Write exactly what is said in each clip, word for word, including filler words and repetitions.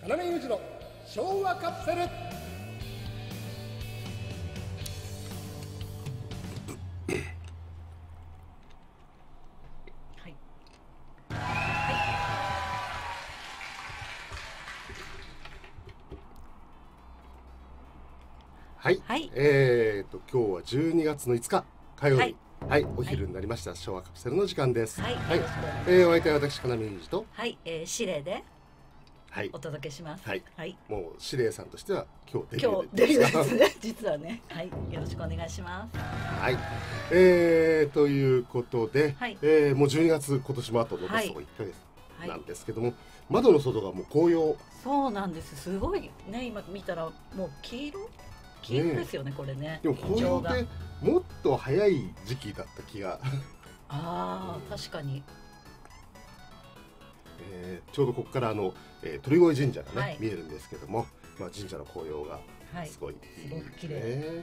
要裕二の昭和カプセル。はい、はい、えーと今日はじゅうにがつのいつか火曜日、はい、はい、お昼になりました、はい、昭和カプセルの時間です。 はい、 はい、えー、お相手は私要裕二と、 はい、えー、指令ではい、 お届けします。 はい、 はい、 もう指令さんとしては今日デビュー今日デビューですね実はね、はい、よろしくお願いします。 はい、えー、ということで、 はい、 えー、もうじゅうにがつ今年もあと残すところいっかげつなんですけども、はい、窓の外がもう紅葉。 そうなんです。すごいね、今見たらもう黄色黄色ですよね、これね。 でも紅葉ってもっと早い時期だった気がああ、うん、確かに、 えー、ちょうどここからあの、えー、鳥越神社がね、はい、見えるんですけども、まあ、神社の紅葉がすごいいい、 はい、すごく綺麗、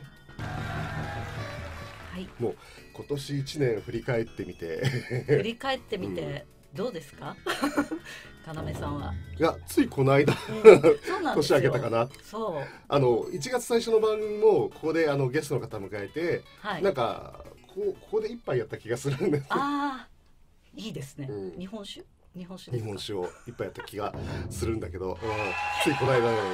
はい、 もう今年いちねん振り返ってみて振り返ってみて、うん、どうですか要さんは。 いや、ついこの間、 うん、 年明けたかな。 そう、 あのいちがつ最初の番組もここであのゲストの方迎えて、はい、なんかこうここで一杯やった気がするんです。 ああ、いいですね、うん、日本酒日本酒ですか。 日本酒を一杯やった気がするんだけど、うん、ついこの間のような、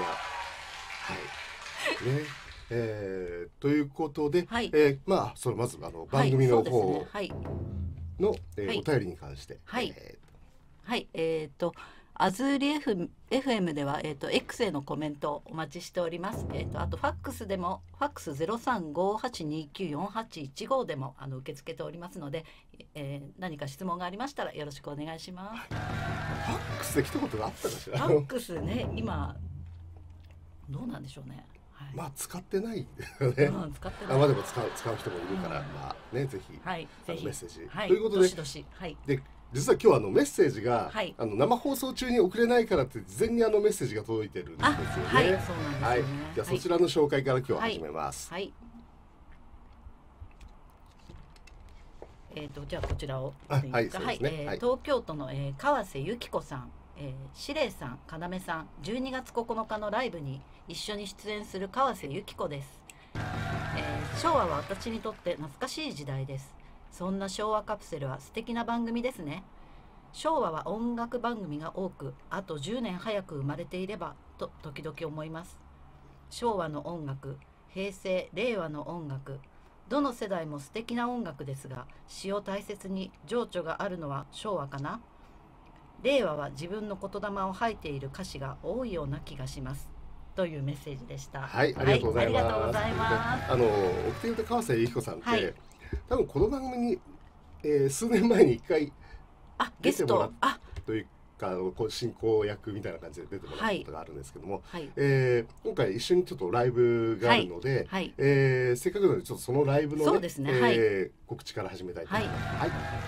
はいね、えー、ということで、はい、えー、まあそのまずあの番組の方の、はい、えーはい、お便りに関して、 はい、えーはい、えっ、ー、とアズーリ F、エフエム では、えー、と X へのコメントお待ちしております。えー、とあとファックスでもファックス ゼロさんごーはちにきゅうよんはちいちご でもあの受け付けておりますので、えー、何か質問がありましたらよろしくお願いします。 ファックスで来たことがあったかしら。 ファックスね、今どうなんでしょうね。はい、 まあ使ってないね。 うん、使ってない。 あ、まあでも使う使う人もいるから、うん、まあね、ぜひ、はい、ぜひメッセージ、 はい、 ということで、 どしどし、はい、 で実は今日あのメッセージが、はい、あの生放送中に送れないからって事前にあのメッセージが届いてるんですよね。 はい、そうなんですよね。はい、 じゃあそちらの紹介から今日は始めます。 はい。はい、えっ、ー、とじゃあこちらを、 はい、はい、そうですね。 はい、えー、東京都の、えー、川瀬由紀子さん、えー、司令さん、要さん、じゅうにがつここのかのライブに一緒に出演する川瀬由紀子です。えー、昭和は私にとって懐かしい時代です。そんな昭和カプセルは素敵な番組ですね。昭和は音楽番組が多く、あとじゅうねん早く生まれていればと時々思います。昭和の音楽、平成、令和の音楽、どの世代も素敵な音楽ですが、詩を大切に情緒があるのは昭和かな。令和は自分の言霊を吐いている歌詞が多いような気がします。というメッセージでした。 はい、ありがとうございます。はい、ありがとうございます。 あの送っていた川瀬由紀子さんって、はい、多分この番組に、えー、数年前に一回出てもらったというか、進行役みたいな感じで出てもらったことがあるんですけども、はい、えー、今回一緒にちょっとライブがあるので、はいはい、えー、せっかくなのでちょっとそのライブの、ね、 そうですね、 えーはい、 告知から始めたいと思います。はい、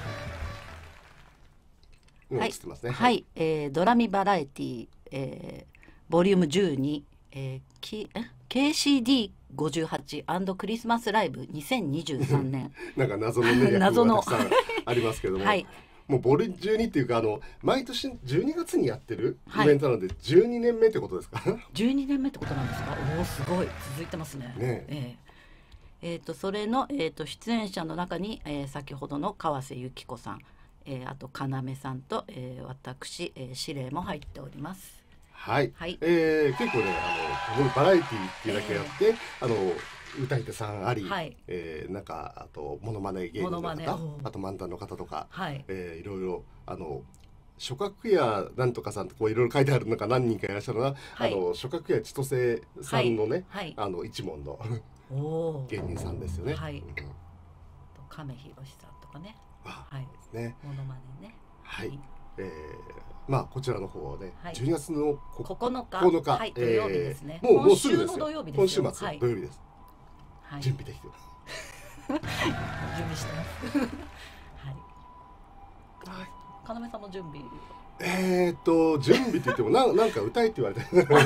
はい、 映ってますね。 はい、えー、ドラミバラエティ、えー、ボリュームじゅうに、えー、ケーシーディーごじゅうはち クリスマスライブにせんにじゅうさんねんなんか謎のね役がたくさんありますけども、はい、もうボルじゅうにっていうか、あの毎年じゅうにがつにやってるイベントなので、はい、じゅうにねんめってことですかじゅうにねんめってことなんですか。おお、すごい続いてますね。ねえー、えー、とそれの、えー、と出演者の中に、えー、先ほどの川瀬由紀子さん、えー、あと要さんと、えー、私、えー、司令も入っております。 はい、はい、えー、結構ね、あのバラエティーっていうだけやって、えー、あの歌い手さんあり、はい、えー、なんかあとモノマネ芸人の方、あと漫談の方とか、はい、えー、いろいろあの諸角屋なんとかさんとこういろいろ書いてあるのが何人かいらっしゃるのは、はい、あの諸角屋千歳さんのね、はいはい、あの一門の芸人さんですよね。はい、うん、 亀弘さんとかね、 あ、はい、ね、 モノマネね。 はい、はい、えーまあこちらの方で、はい、じゅうにがつのここのか、 ここのか、 はい、土曜日ですね。 えー、もうもうすぐですよ。 今週今週末、はい、土曜日です。はい、準備できてます。 準備してます。はい。要さんも準備。 えーっと準備って言ってもななんか歌えって言われて。すごい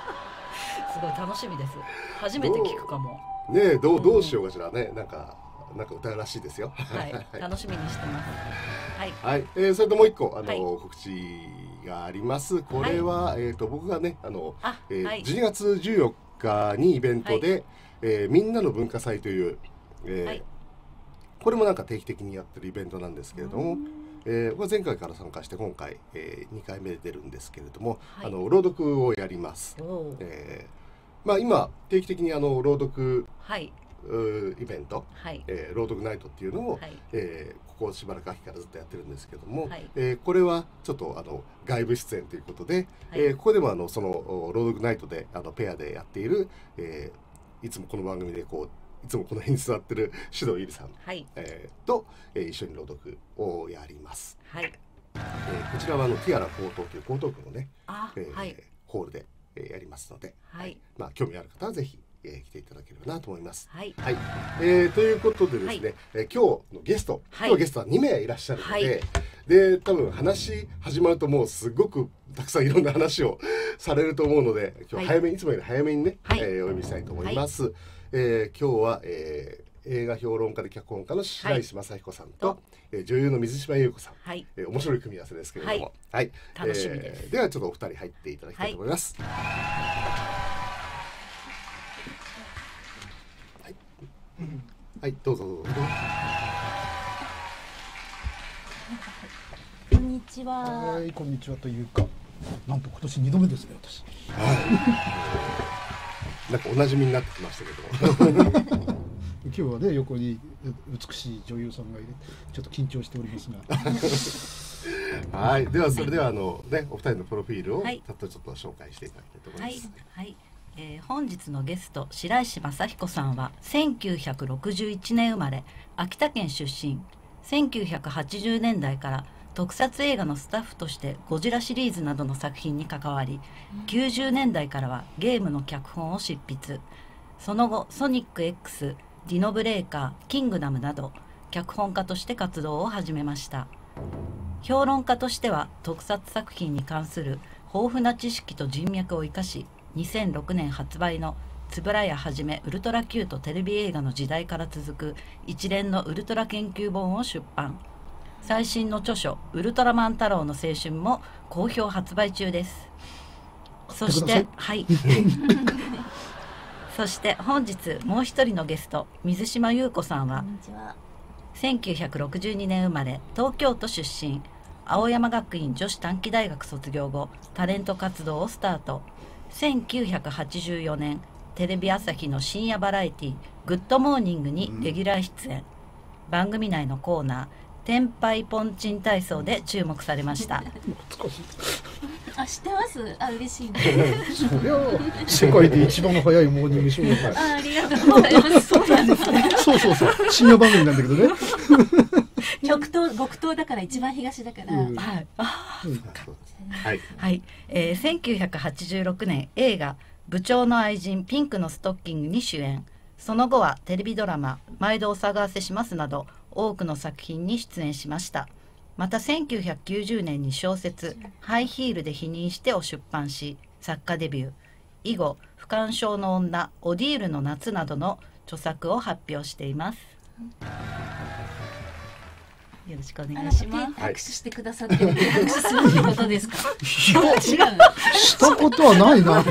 楽しみです。初めて聞くかも。 ねえ、どうどうしようかしらね。なんかなんか歌うらしいですよ。 はい、楽しみにしてます。はい、 はい、えー、それともう一個あの、はい、告知があります。これは、はい、えっと僕がねあのあ、えーはい、じゅうにがつじゅうよっかにイベントで、はい、えー、みんなの文化祭という、えーはい、これもなんか定期的にやってるイベントなんですけれども、えー、前回から参加して今回、えー、にかいめで出るんですけれども、はい、あの朗読をやります。えー、まあ今定期的にあの朗読、はい、イベント、はい、えー、朗読ナイトっていうのを、はい、えー、ここしばらく秋からずっとやってるんですけども、はい、えー、これはちょっとあの外部出演ということで、はい、えー、ここでもあのその朗読ナイトであのペアでやっている、えー、いつもこの番組でこういつもこの辺に座ってる獅童ゆりさん、はい、えー、と、えー、一緒に朗読をやります。はい、えー、こちらはあのティアラ江東という江東区のね、えーはい、ホールで、えー、やりますので、はい、まあ興味ある方はぜひ、えー、来ていただければなと思います。はい、はい、えー、ということでですね、はい、えー、今日のゲスト、はい、今日ゲストはにめいいらっしゃるので、はい、で多分話始まるともうすごくたくさんいろんな話をされると思うので、今日早めに、はい、いつもより早めにね、はい、えー、お呼びしたいと思います。はい、えー、今日は、えー映画評論家で脚本家の白石正彦さんと、はい、えー、女優の水島優子さん、はい、えー、面白い組み合わせですけれども、はい、はい、楽しみです。えー、ではちょっとお二人入っていただきたいと思います。はい、はい、どうぞどうぞ。 こんにちは。 はい、こんにちはというか、なんと今年二度目ですね、私。 はい。なんかお馴染みになってきましたけど。 今日はね、横に美しい女優さんがいる、ちょっと緊張しておりますがはい、ではそれではあの、ね、お二人のプロフィールをたっとちょっと紹介していただきたいと思います。 はいはい、えー、本日のゲスト白石正彦さんはせんきゅうひゃくろくじゅういちねん生まれ、秋田県出身。せんきゅうひゃくはちじゅうねんだいから特撮映画のスタッフとしてゴジラシリーズなどの作品に関わり、きゅうじゅうねんだいからはゲームの脚本を執筆。その後ソニック X、ディノブレーカー、キングダムなど脚本家として活動を始めました。評論家としては特撮作品に関する豊富な知識と人脈を生かし、にせんろくねん発売の円谷はじめウルトラ Q とテレビ映画の時代から続く一連のウルトラ研究本を出版。最新の著書ウルトラマン太郎の青春も好評発売中です。そしてはいそして本日もう一人のゲスト水島優子さんはせんきゅうひゃくろくじゅうにねん生まれ、東京都出身。青山学院女子短期大学卒業後タレント活動をスタート。せんきゅうひゃくはちじゅうよねんテレビ朝日の深夜バラエティグッドモーニングにレギュラー出演、うん、番組内のコーナー天杯ポンチン体操で注目されましたあ、知ってます。あ、嬉しいねそりゃ世界で一番早いモーニングショーだから。 あ、ありがとうございます。そうなんですねそうそうそう、深夜番組なんだけどね極東、極東だから一番東だから、うん、はい、あ、うん、 はい、はい、えー、せんきゅうひゃくはちじゅうろくねん映画部長の愛人ピンクのストッキングに主演。その後はテレビドラマ毎度お騒がせしますなど多くの作品に出演しました。またせんきゅうひゃくきゅうじゅうねんに小説ハイヒールで否認してを出版し作家デビュー。以後不干渉の女、オディールの夏などの著作を発表しています。よろしくお願いします。 握手してくださってる。握手するってことですか。 いや、違う。したことはないな。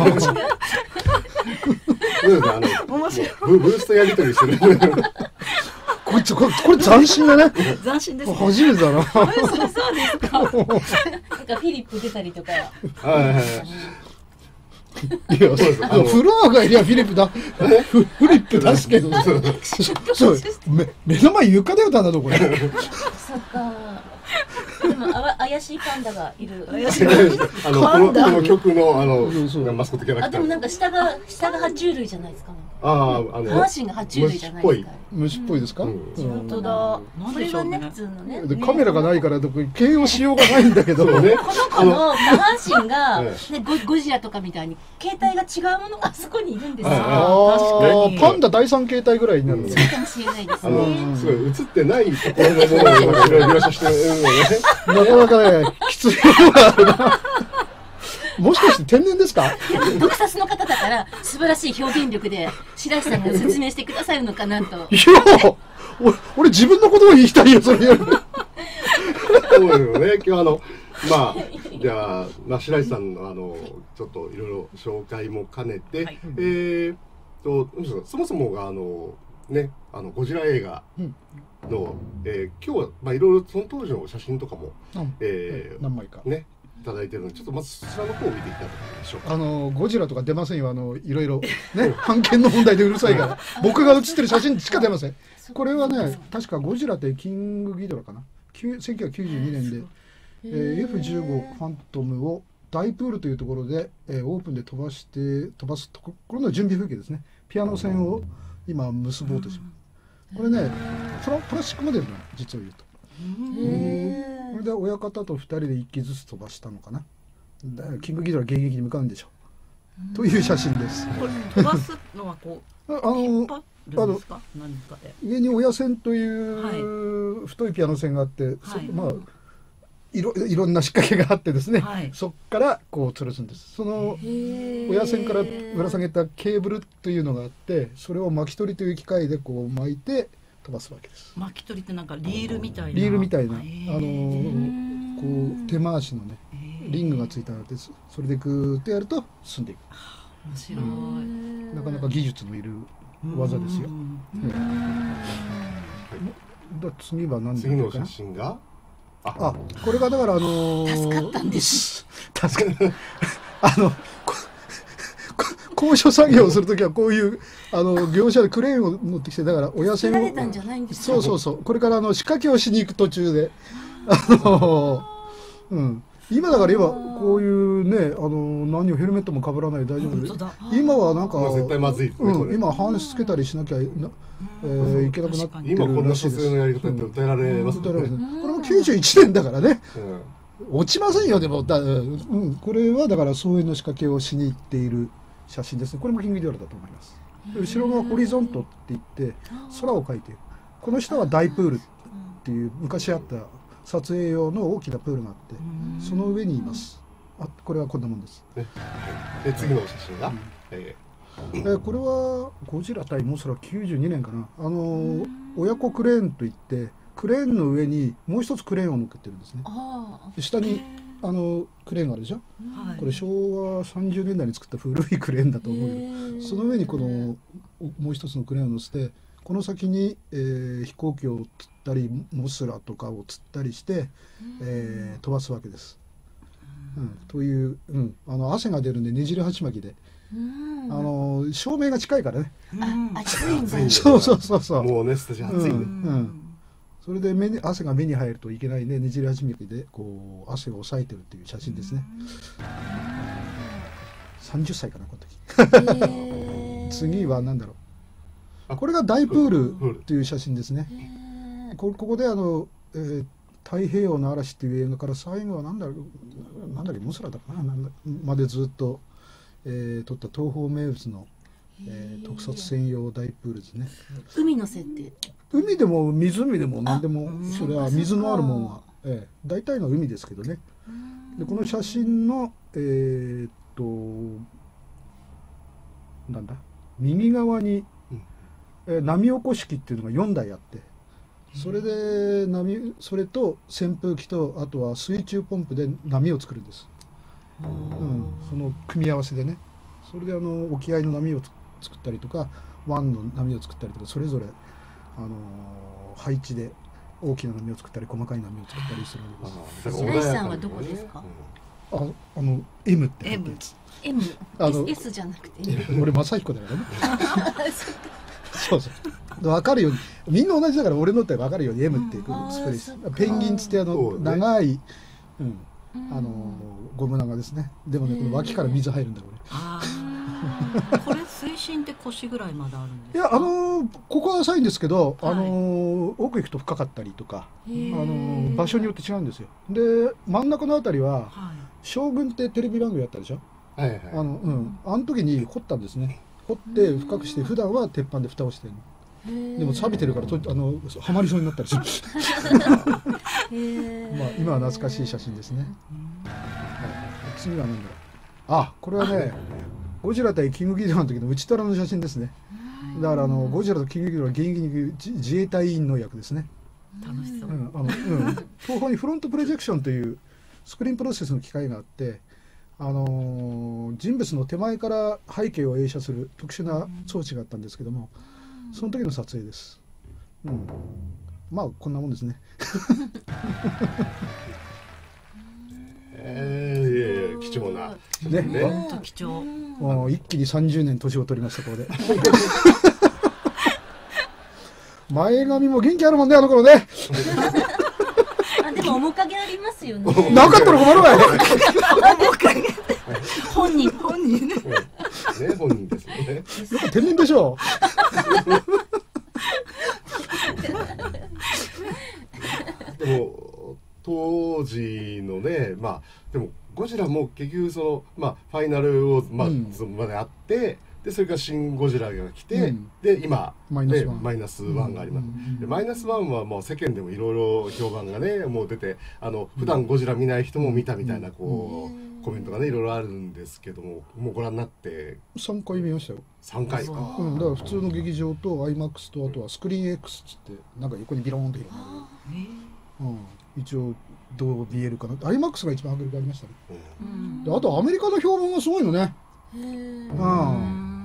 面白い。ブーストやり取りしてる。 これ、これ、これ斬新だね。 斬新です、ね。 初めてだな。 そうですか。なんかフィリップ出たりとか。はいはいはい。 いや、そうです。あのフロアがいりゃフィリップだ。フリップ出すけど。そう。目の前床で歌うんだぞこれ。 そっか。でもあ怪しいパンダがいる。怪しいあのこのこの曲のあのマスコットキャラクター。 あ、でもなんか下が下が爬虫類じゃないですか。 ああ、あの下半身が爬虫類じゃないですか。 虫っぽいですか。 本当だ。これはね普通のね。 カメラがないから形容しようがないんだけどね。 この子の下半身がねゴジラとかみたいに形態が違うものがあそこにいるんですよ。 ああ、パンダ第三形態ぐらいになる。 そうかもしれないですね。 すごい映ってないところのものを描写してるのね。 なかなかね、きついのがあるな。もしかして天然ですか？ 特撮の方だから素晴らしい表現力で白石さんが説明してくださるのかなと。いや、 俺自分のことを言いたいよそれより。 そうですよね。今日あのまあじゃあまあ白石さんのあのちょっといろいろ紹介も兼ねて、はい、えーとそもそもがあのねあのゴジラ映画の、うんえー、今日はまあいろいろその当時の写真とかも、うんえー、 何枚かねいただいてるのでちょっとまずそちらの方を見ていただきましょうか。 あのゴジラとか出ませんよ。あのいろいろね版権の問題でうるさいから僕が写ってる写真しか出ません。これはね確かゴジラってキングギドラかなせんきゅうひゃくきゅうじゅうにねんで、えー、エフじゅうご ファントムを大プールというところで、えー、オープンで飛ばして飛ばすところの準備風景ですね。ピアノ線を今結ぼうとします。これねプラ、プラスチックモデルなの実を言うと。これで親方とふたりでいっきずつ飛ばしたのかな。キングギドラ迎撃に向かうんでしょうという写真です。 これ飛ばすのはこうあのあの上に親線という太いピアノ線があって、はい、そまあいろいろんな仕掛けがあってですね、はい、そこからこう吊るすんです。その親線からぶら下げたケーブルというのがあってそれを巻き取りという機械でこう巻いて飛ばすわけです。 巻き取りってなんかリールみたいなリールみたいなあのこう手回しのねリングがついたのです。それでグーッとやると進んでいく。 面白い、うん、 なかなか技術のいる技ですよ。だ次は何だ次の写真があこれがだからあのー、 助かったんです助かあの高所作業をするときはこういうあの業者でクレーンを持ってきてだから親線をそうそうそうこれからあの仕掛けをしに行く途中であのー、うん今だから今こういうねあの何をヘルメットもかぶらないで大丈夫で今はなんか絶対まずいですね、うん、今ハーネスつけたりしなきゃな、えー、いけなくなってる今こんな撮影のやり方って歌えられますね、うんうん、これもきゅうじゅういちねんだからね、うん、落ちませんよでもだ、うん、これはだからそういうの仕掛けをしに行っている写真ですね。これもキングギドラだと思います。後ろがホリゾントって言って空を描いている。この下は大プールっていう昔あった撮影用の大きなプールがあってその上にいます。あこれはこんなもんです。 で次の写真が、うんえー、これはゴジラ対モスラきゅうじゅうにねんかなあの親子クレーンといってクレーンの上にもう一つクレーンを乗っけてるんですね。下にあのクレーンがあるでしょ、はい、これしょうわさんじゅうねんだいに作った古いクレーンだと思うよ。その上にこのもう一つのクレーンを乗せてこの先に、えー、飛行機を釣ったりモスラとかを釣ったりして、えー、飛ばすわけです。うん、という、うん、あの汗が出るんでねじり鉢巻きで、あの照明が近いからね。 あ暑いんだ。 そうそうそうそう。 もうねスタジオ暑いね。うんうんそれで目に汗が目に入るといけないねねじり鉢巻きでこう汗を抑えてるっていう写真ですね。さんじゅっさいかなこの時。次は何だろう。これが大プールっていう写真ですね。こ, ここであの、えー、太平洋の嵐っていう映画から最後は何だろうなんだっけモスラだかななんだまでずっと、えー、撮った東方名物の、えー、特撮専用大プールですね。 海の設定海でも湖でも何でもそれは水のあるもんは、ええ、大体の海ですけどね。でこの写真のえー、っとなんだ右側に、えー、波起こし機っていうのがよんだいあってそれで波それと扇風機とあとは水中ポンプで波を作るんです、うん、その組み合わせでね。それであの沖合の波を作ったりとか湾の波を作ったりとかそれぞれあのー、配置で大きな波を作ったり細かい波を作ったりするわけです。 白石さんはどこですか？ あ、あの エム ってやつ。 エム、あの S じゃなくて。 俺正彦だからね。そうそう。分かるようにみんな同じだから俺のって分かるように エム っていうスプレー。ペンギンつってあの長い、うん、あのゴム長ですね。でもねこの脇から水入るんだこれ。 これ水深って腰ぐらいまであるんですか？ いやあのー、ここは浅いんですけど、はい、あのー、奥行くと深かったりとか、あのー、場所によって違うんですよ。で真ん中のあたりは、はい、将軍ってテレビ番組やったでしょ。はいはい、あのうんあの時に掘ったんですね。掘って深くして普段は鉄板で蓋をしてるの。でも錆びてるからとあのはまりそうになったりする。まあ今は懐かしい写真ですね。はい、次は何だろう。あこれはねゴジラ対キングギドラの時の内虎の写真ですね。 だからあのゴジラとキングギドラは現役に行く自衛隊員の役ですね。 楽しそう。 うん、あの、うん、東宝にフロントプロジェクションというスクリーンプロセスの機械があって、あのー、人物の手前から背景を映写する特殊な装置があったんですけども、その時の撮影です。うん、まあこんなもんですね。 えー、貴重なね、 ね、本当貴重。 もう一気にさんじゅうねん年を取りましたここで。前髪も元気あるもんねあの頃ね。 あ、でも面影ありますよね。 なかったら困るわよ。 本人本人ね。 ね、本人ですね。 やっぱ天然でしょ。 でも当時のね、まあでもゴジラも結局そのまあファイナルをまあ、うん、まであって、でそれからシン・ゴジラが来て、うん、で今マイナスワン、 ね、マイナスワンがあります。うん、でマイナスワンはもう世間でもいろいろ評判がねもう出て、あの普段ゴジラ見ない人も見たみたいなこう、うん、コメントがねいろいろあるんですけども、もうご覧になってさんかい見ましたよ。 さんかい。 うん、だから普通の劇場と アイマックス とあとはスクリーン X っつってなんか横にビローンって広がる。うん、一応どう見えるかな。 アイマックス が一番迫力ありましたね。うん、であとアメリカの評判がすごいのね。うん、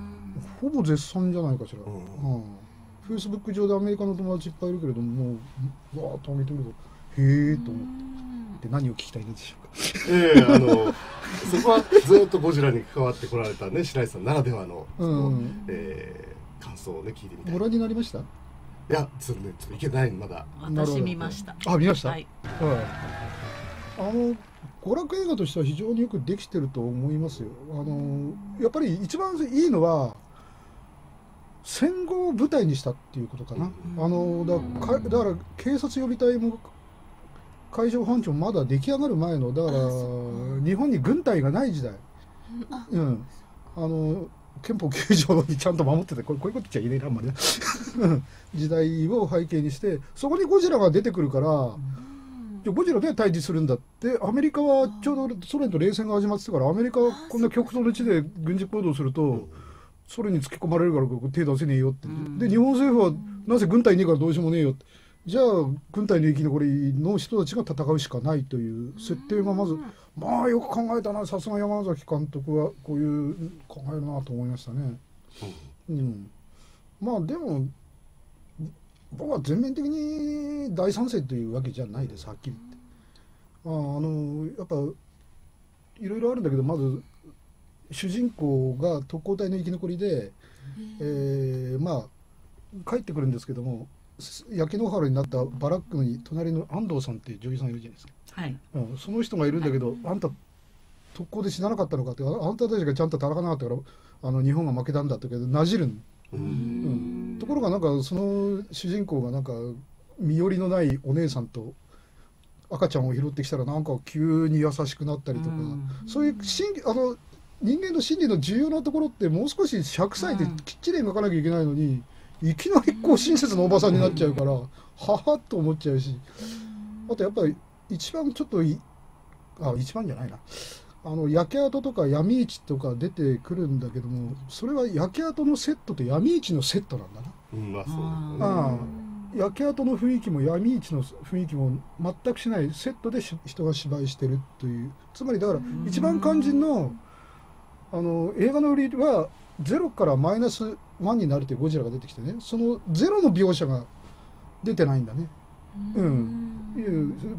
ほぼ絶賛じゃないかしら。フェイスブック上でアメリカの友達いっぱいいるけれども、もうわーっと上げてみるとへえと思って、で何を聞きたいのでしょうか。 ええー、あのそこはずっとゴジラに関わってこられたね白石さんならではのその、うん、えー、感想をね聞いてみたい。 ご覧になりました？ いや、ちょっとね、ちょっといけないまだ。 私見ました。 あ、見ました。 はい。 あの娯楽映画としては非常によくできてると思いますよ。あのやっぱり一番いいのは戦後を舞台にしたっていうことかな。うん、あのだからだから警察予備隊も海上保安庁もまだ出来上がる前のだから日本に軍隊がない時代。うん。あの憲法きゅう条にちゃんと守ってて、これこういうこと言っちゃいけないなあんまりね時代を背景にしてそこにゴジラが出てくるから、うん、じゃゴジラで対峙するんだって。アメリカはちょうどソ連と冷戦が始まってたから、アメリカはこんな極東の地で軍事行動するとソ連に突き込まれるから手出せねえよって、うん、で日本政府はなぜ軍隊ねえからどうしようもねえよって、じゃあ軍隊の生き残りの人たちが戦うしかないという設定がまず、まあよく考えたな、さすが山崎監督はこういう考えるなと思いましたね。うん、うん、まあでも僕は全面的に大賛成というわけじゃないです、はっきり言って。ああのやっぱいろいろあるんだけど、まず主人公が特攻隊の生き残りで、えー、まあ帰ってくるんですけども、焼け野原になったバラックに隣の安藤さんっていう女優さんいるじゃないですか。はい、うん、その人がいるんだけど、はい、あんた特攻で死ななかったのかって、あんたたちがちゃんと戦わなかったからあの日本が負けたんだってけどなじるん、うん、ところがなんかその主人公がなんか身寄りのないお姉さんと赤ちゃんを拾ってきたらなんか急に優しくなったりとか、そういう心あの人間の心理の重要なところってもう少しひゃくさいできっちり描かなきゃいけないのに、いきなりこう親切なおばさんになっちゃうから、ははっと思っちゃうし、あとやっぱり一番ちょっといあ一番じゃないな、あの焼け跡とか闇市とか出てくるんだけども、それは焼け跡のセットと闇市のセットなんだな。うん、まあそう、ああ焼け跡の雰囲気も闇市の雰囲気も全くしないセットで人が芝居してるという、つまりだから一番肝心のあの映画の売りはゼロからマイナスワンになるというゴジラが出てきてね、そのゼロの描写が出てないんだね。うん、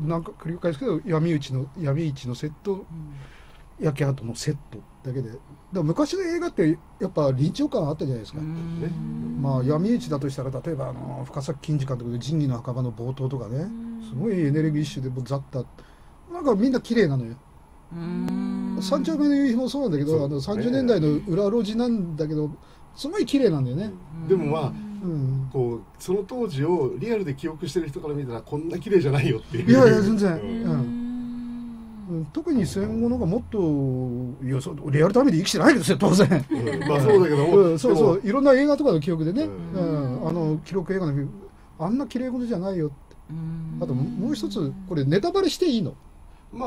なんか繰り返すけど闇市の闇市のセット、うん、焼け跡のセットだけで、だから昔の映画ってやっぱ臨場感あったじゃないですか。まあ闇市だとしたら例えばあの深作欣二監督で仁義の墓場の冒頭とかね、すごいエネルギッシュでもうザッタなんかみんな綺麗なのよ。三丁目の夕日もそうなんだけど、あのさんじゅうねんだいの裏路地なんだけどすごい綺麗なんだよね。 でもまあ、うん、こうその当時をリアルで記憶してる人から見たらこんな綺麗じゃないよっていう。 いやいや全然、うんうん、特に戦後のがもっといやそうリアルタイムで生きてないけど当然、 うん、まあそうだけども、 うん、そうそういろんな映画とかの記憶でね、うんうん、あの記録映画のあんな綺麗事じゃないよって。あともう一つこれネタバレしていいの？ まあ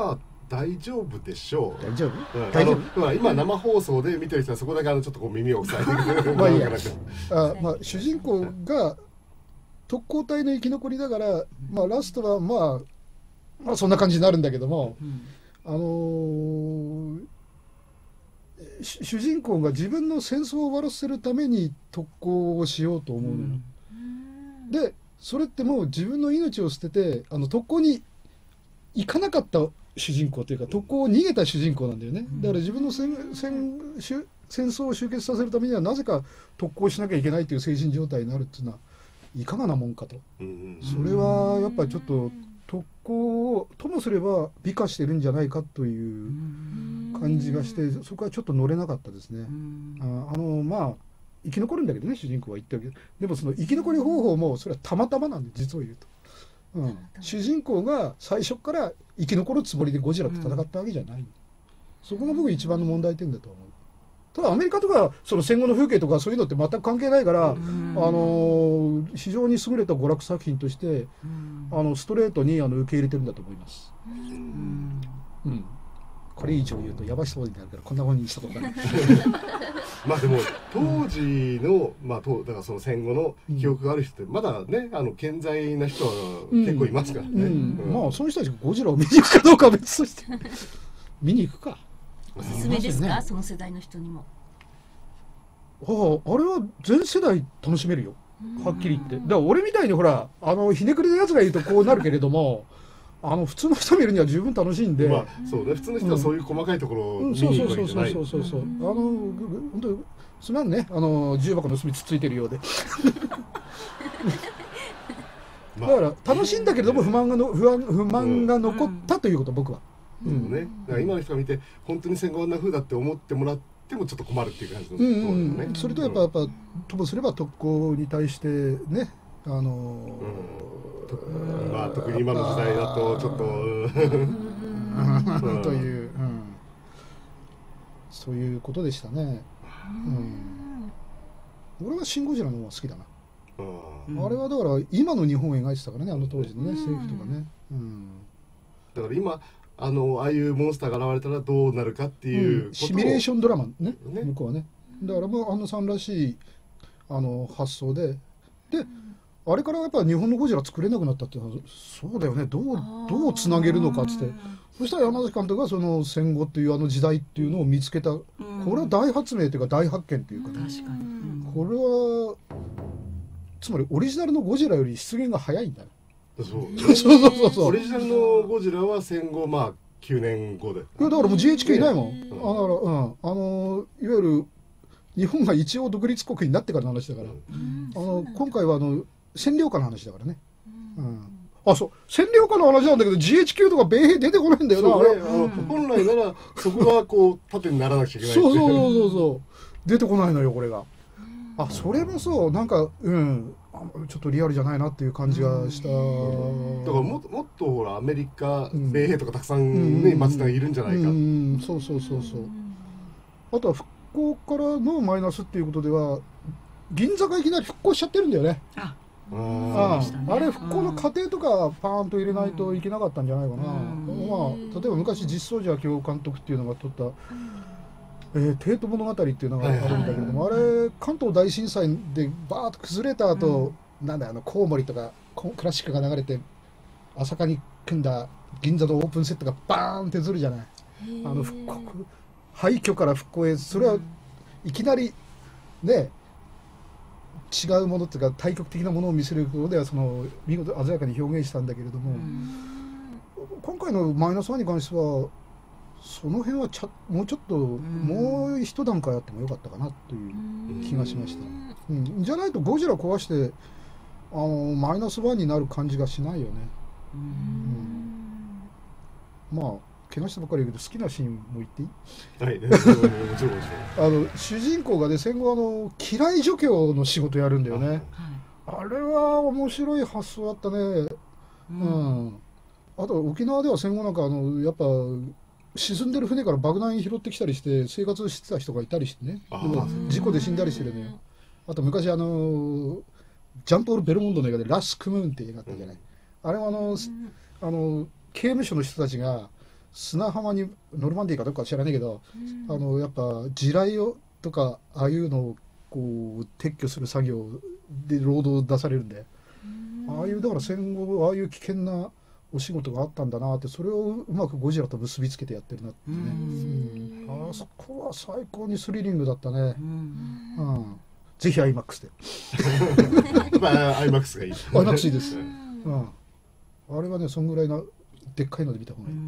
大丈夫でしょう。 大丈夫、 うん、大丈夫。あの今生放送で見てる人はそこだけあのちょっとこう耳を押さえてくれるまあいいやあ、まあ、主人公が特攻隊の生き残りだから、まあ、ラストは、まあ、まあそんな感じになるんだけども、うん、あのー、主人公が自分の戦争を終わらせるために特攻をしようと思うのよ、うん、でそれってもう自分の命を捨ててあの特攻に行かなかった主人公というか特攻を逃げた主人公なんだよね。だから自分の戦戦戦争を終結させるためにはなぜか特攻しなきゃいけないという精神状態になるっていうのはいかがなもんかと。それはやっぱりちょっと特攻をともすれば美化してるんじゃないかという感じがしてそこはちょっと乗れなかったですね。あ, あのまあ生き残るんだけどね主人公は言ってるけどでもその生き残り方法もそれはたまたまなんで実を言うと。うん、主人公が最初から生き残るつもりでゴジラと戦ったわけじゃない、うん、そこが僕一番の問題点だと思う。ただアメリカとかその戦後の風景とかそういうのって全く関係ないから、うん、あの非常に優れた娯楽作品として、うん、あのストレートにあの受け入れてるんだと思います、うんうん、これ以上言うとやばそうになるからこんな本にしたことないまあでも当時の、まあ、だからその戦後の記憶がある人ってまだねあの健在な人は結構いますからね、うんうんうん、まあその人たちがゴジラを見に行くかどうかは別として見に行くか。 おすすめですか、ね、その世代の人にも。 ああ、あれは全世代楽しめるよはっきり言って。だから俺みたいにほらあのひねくれのやつがいるとこうなるけれどもあの普通の人見るには十分楽しいんで、まあそうね、普通の人はそういう細かいところを見に行くわけじゃない。 そうそうそうそうそうそう。あの本当すまんねあの重箱の隅つっついてるようで。だから楽しいんだけれども不満がの不安不満が残ったということ、僕は。 うんね。だから今の人が見て本当に戦後あんな風だって思ってもらってもちょっと困るっていう感じのところだよね。 それとやっぱやっぱともすれば特攻に対してねあのーうん、まあ特に今の時代だとちょっとという、うん、そういうことでしたね、うん、俺はシン・ゴジラの方が好きだな、うん、あれはだから今の日本を描いてたからねあの当時のね政府とかね、うん、 だから今あのああいうモンスターが現れたらどうなるかっていう、 うん、シミュレーションドラマね向こうはねだからもう安野さんらしいあの発想でであれからやっぱ日本のゴジラ作れなくなったっていうのはそうだよねどうどうつなげるのかっつってそしたら山崎監督がその戦後っていうあの時代っていうのを見つけた、うん、これは大発明というか大発見っていうかね、 うん、確かに、 これはつまりオリジナルのゴジラより出現が早いんだよ。 そうそうそうそうそうオリジナルのゴジラは戦後まあきゅうねんごでいやだからもう ジーエイチケー いないもん、うん、あだから、うん、あのいわゆる日本が一応独立国になってからの話だから、うん、あの今回はあの占領下の話だからね、うんうん、あそう占領下の話なんだけど ジーエイチキュー とか米兵出てこないんだよな、ねうん、本来ならそこがこう縦にならなきゃいけないそうそうそうそうそう出てこないのよこれが。あそれもそうなんかうんちょっとリアルじゃないなっていう感じがした、うん、 だからもっともっとほらアメリカ、うん、米兵とかたくさんね町がいるんじゃないか、うんうん、そうそうそうそうあとは復興からのマイナスっていうことでは銀座がいきなり復興しちゃってるんだよね。あああれ復興の過程とかパーンと入れないといけなかったんじゃないかな、うんまあ、例えば昔実相寺明夫監督っていうのが撮った、えー、帝都物語っていうのがあるんだけれども、はいはいはい、あれ関東大震災でバーッと崩れた後、うん、なんだあのコウモリとかクラシックが流れて朝霞に組んだ銀座のオープンセットがバーンってずるじゃない。あの復興廃墟から復興へそれはいきなりね違うものっていうか対極的なものを見せることではその見事鮮やかに表現したんだけれども、うん、今回のマイナスワンに関してはその辺はちゃもうちょっと、うん、もう一段階あってもよかったかなという気がしました、うん、じゃないとゴジラ壊してあのマイナスワンになる感じがしないよね、うんうん、まあ怪我したばかりだけど好きなシーンも言っていい？はい、もちろんもちろん。あの主人公がね戦後あの機雷除去の仕事やるんだよね。はい、あれは面白い発想だったね。うん。うん、あと沖縄では戦後なんかあのやっぱ沈んでる船から爆弾拾ってきたりして生活してた人がいたりしてね。でも事故で死んだりしてるのよ。あと昔あのジャンポール・ベルモンドの映画でラスクムーンって映画あったじゃない。うん、あれはあのあの刑務所の人たちが砂浜にノルマンディーかどっか知らないけど、あのやっぱ地雷をとかああいうのをこう撤去する作業で労働出されるんで、ああいうだから戦後ああいう危険なお仕事があったんだなって、それをうまくゴジラと結びつけてやってるなってね。うん、あそこは最高にスリリングだったね。うん、ぜひ アイマックス で。 まあ アイマックス がいい。 アイマックス いいです。うん、あれはね、そんぐらいのでっかいので見た方がいい。うん、